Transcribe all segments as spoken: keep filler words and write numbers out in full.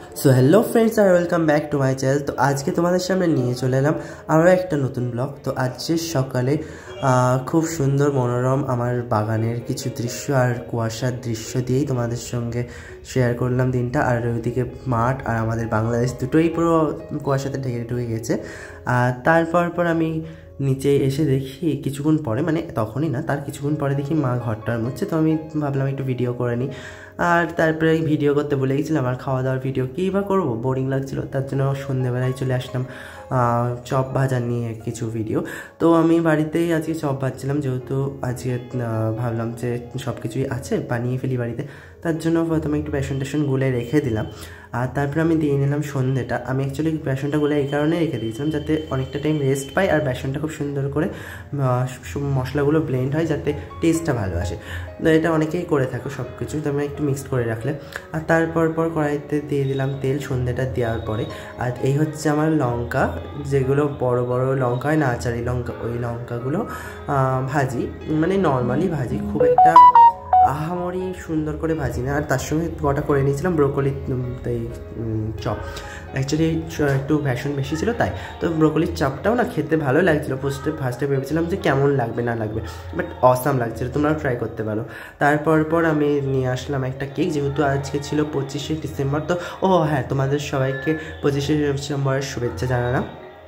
So hello friends আর welcome back to my channel. তো আজকে তোমাদের সামনে নিয়ে চলে এলাম আরও একটা নতুন ব্লগ। তো আজকের সকালে খুব সুন্দর মনোরম আমার বাগানের কিছু দৃশ্য আর কুয়াশার দৃশ্য দিয়েই তোমাদের সঙ্গে শেয়ার করলাম দিনটা। আর ওইদিকে মাঠ আর আমাদের বাংলাদেশ দুটোই পুরো কুয়াশাতে ঢেকে ঢুকে গেছে। আর তারপর পর আমি নিচে এসে দেখি কিছুক্ষণ পরে, মানে তখনই না, তার কিছুক্ষণ পরে দেখি মা ঘরটার মুছছে। তো আমি ভাবলাম একটু ভিডিও করে নিই। আর তারপরে ভিডিও করতে ভুলে গেছিলাম, আর খাওয়া দাওয়ার ভিডিও কী বা করবো, বোরিং লাগছিলো। তার জন্য সন্ধ্যেবেলায় চলে আসলাম চপ ভাজা নিয়ে কিছু ভিডিও। তো আমি বাড়িতেই আজকে চপ ভাজছিলাম, যেহেতু আজকে ভাবলাম যে সব কিছুই আছে বানিয়ে ফেলি বাড়িতে। তার জন্য প্রথমে একটু বেসন টেসন গুলে রেখে দিলাম। আর তারপরে আমি দিয়ে নিলাম সন্ধ্যেটা। আমি অ্যাকচুয়ালি বেসনটা গুলে এই কারণে রেখে দিয়েছিলাম যাতে অনেকটা টাইম রেস্ট পাই আর বেসনটা খুব সুন্দর করে মশলাগুলো ব্লেন্ড হয়, যাতে টেস্টটা ভালো আসে। এটা অনেকেই করে থাকে সব কিছু, তো আমি একটু মিক্সড করে রাখলে। আর তারপর পর কড়াইতে দিয়ে দিলাম তেল সন্ধ্যেটা দেওয়ার পরে। আর এই হচ্ছে আমার লঙ্কা, যেগুলো বড় বড় লঙ্কা হয় না, আচারি লঙ্কা, ওই লঙ্কাগুলো ভাজি, মানে নর্মালি ভাজি, খুব একটা আহামরি সুন্দর করে ভাজি না। আর তার সঙ্গে কটা করে নিয়েছিলাম ব্রোকলি এই চপ। অ্যাকচুয়ালি একটু ভ্যাশন বেশি ছিল তাই। তো ব্রোকলির চপটাও না খেতে ভালো লাগছিলো। ফার্স্টে ফার্স্টে ভেবেছিলাম যে কেমন লাগবে না লাগবে, বাট অসাম লাগছিলো, তোমরাও ট্রাই করতে পারো। তারপর পর আমি নিয়ে আসলাম একটা কেক, যেহেতু আজকে ছিল পঁচিশে ডিসেম্বর। তো ও হ্যাঁ, তোমাদের সবাইকে পঁচিশে ডিসেম্বরের শুভেচ্ছা জানালাম।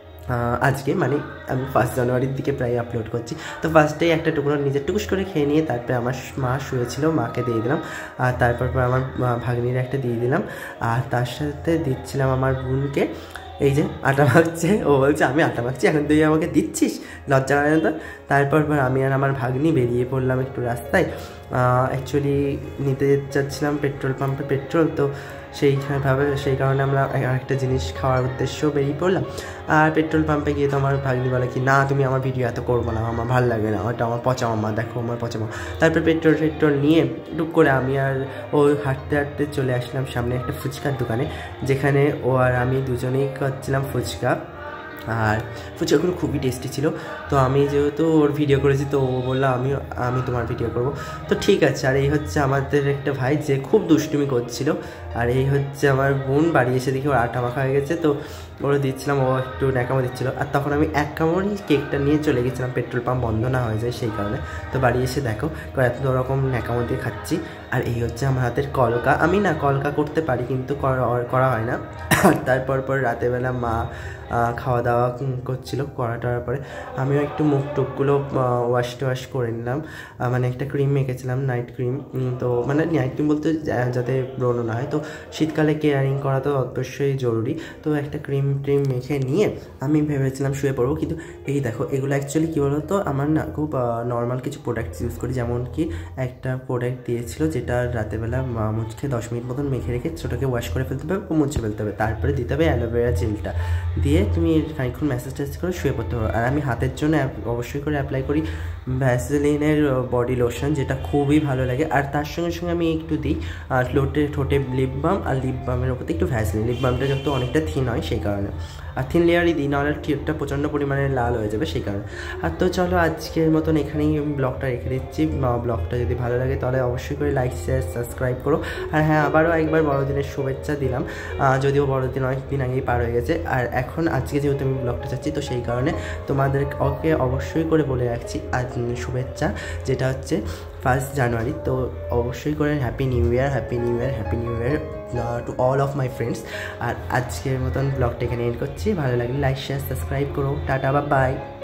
আজকে মানে আমি ফার্স্ট জানুয়ারির দিকে প্রায় আপলোড করছি। তো ফার্স্টেই একটা টুকরো নিজের টুকুস করে খেয়ে নিয়ে তারপরে আমার মা শুয়েছিল, মাকে দিয়ে দিলাম। আর তারপর পর আমার ভাগ্নির একটা দিয়ে দিলাম। আর তার সাথে দিচ্ছিলাম আমার বোনকে। এই যে আটা মাখছে, ও বলছে আমি আটা মাখছি, এখন তুই আমাকে দিচ্ছিস, লজ্জা হয় না তো? তারপর পর আমি আর আমার ভাগ্নি বেরিয়ে পড়লাম একটু রাস্তায়। অ্যাকচুয়ালি নিতে যাচ্ছিলাম পেট্রোল পাম্পে পেট্রোল। তো সেইভাবে সেই কারণে আমরা আরেকটা জিনিস খাওয়ার উদ্দেশ্যেও বেরিয়ে পড়লাম। আর পেট্রোল পাম্পে গিয়ে তো আমার ভাগ্নি বলে কি, না তুমি আমার ভিডিও এত করবো না, আমার ভালো লাগে না, ওটা আমার পচা মামা, দেখো আমার পচা মামা। তারপর পেট্রোল পেট্রোল নিয়ে টুক করে আমি আর ও হাঁটতে হাঁটতে চলে আসলাম সামনে একটা ফুচকার দোকানে, যেখানে ও আর আমি দুজনেই খাচ্ছিলাম ফুচকা। আর ফুচকাগুলো খুবই টেস্টি ছিল। তো আমি যেহেতু ওর ভিডিও করেছি, তো ও বললো আমি আমি তোমার ভিডিও করব। তো ঠিক আছে। আর এই হচ্ছে আমাদের একটা ভাই যে খুব দুষ্টুমি করছিল। আর এই হচ্ছে আমার বোন, বাড়ি এসে দেখি ওর আটা মাখা হয়ে গেছে। তো ওরা দিচ্ছিলাম, ও একটু ন্যাকামো দিচ্ছিলো। আর তখন আমি এক কামড়ই কেকটা নিয়ে চলে গেছিলাম, পেট্রোল পাম্প বন্ধ না হয়ে যায় সেই কারণে। তো বাড়ি এসে দেখো এত রকম ন্যাকামো দিয়ে খাচ্ছি। আর এই হচ্ছে আমার হাতের কলকা। আমি না কলকা করতে পারি, কিন্তু করা হয় না। আর তারপর পর রাতেরবেলা মা খাওয়া দাওয়া করছিলো, করা টরার পরে আমিও একটু মুখ টুকগুলো ওয়াশ টোয়াশ করে নিলাম। মানে একটা ক্রিম মেখেছিলাম, নাইট ক্রিম। তো মানে নাইট ক্রিম বলতে যাতে ব্রণ না হয়, তো শীতকালে কেয়ারিং করা তো অবশ্যই জরুরি। তো একটা ক্রিম ট্রিম মেখে নিয়ে আমি ভেবেছিলাম শুয়ে পড়বো। কিন্তু এই দেখো এগুলো অ্যাকচুয়ালি কী বলো তো, আমার না খুব নর্মাল কিছু প্রোডাক্টস ইউজ করি। যেমন কি একটা প্রোডাক্ট দিয়েছিল, যেটা রাতেরবেলা মুখে দশ মিনিট মতন মেখে রেখে ছোটোকে ওয়াশ করে ফেলতে হবে, মুছে ফেলতে হবে। তারপরে দিতে হবে অ্যালোভেরা জেলটা, দিয়ে তুমি খানিকক্ষণ ম্যাসেজ ট্যাসেজ করে শুয়ে পড়তে পারো। আর আমি হাতের জন্য অবশ্যই করে অ্যাপ্লাই করি ভ্যাসলিনের বডি লোশন, যেটা খুবই ভালো লাগে। আর তার সঙ্গে সঙ্গে আমি একটু দিই ঠোঁটে ঠোঁটে লিপ বাম, আর লিপ বামের ওপর একটু ভ্যাসলিন। লিপ বামটা যত অনেকটা থিন হয় সেই কারণে, আর থিন লেয়ারই দিই, নাহলে ঠোঁটটা প্রচণ্ড পরিমাণে লাল হয়ে যাবে সেই কারণে। আর তো চলো আজকের মতন এখানেই আমি ব্লগটা রেখে দিচ্ছি। ব্লগটা যদি ভালো লাগে তাহলে অবশ্যই করে লাইক শেয়ার সাবস্ক্রাইব করো। আর হ্যাঁ, আবারও একবার বড়দিনের শুভেচ্ছা দিলাম, যদিও বড়দিন অনেক দিন আগেই পার হয়ে গেছে। আর এখন আজকে যেহেতু আমি ব্লগটা চাচ্ছি, তো সেই কারণে তোমাদের ওকে অবশ্যই করে বলে রাখছি আজ শুভেচ্ছা, যেটা হচ্ছে ফার্স্ট জানুয়ারি। তো অবশ্যই করে happy new year, happy new year, happy new year to all of my friends. আর আজকের মতন ব্লগটা এখানে এন্ড করছি। ভালো লাগলে লাইক শেয়ার সাবস্ক্রাইব করো। টাটা, বা বাই।